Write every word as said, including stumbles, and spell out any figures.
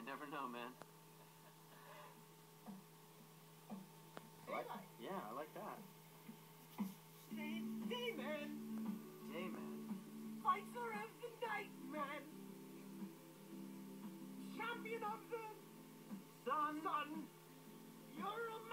never know, man. What? Yeah, I like that. J-Man! J-Man. Fighter of the night, man! Champion of the Son! sun! You're a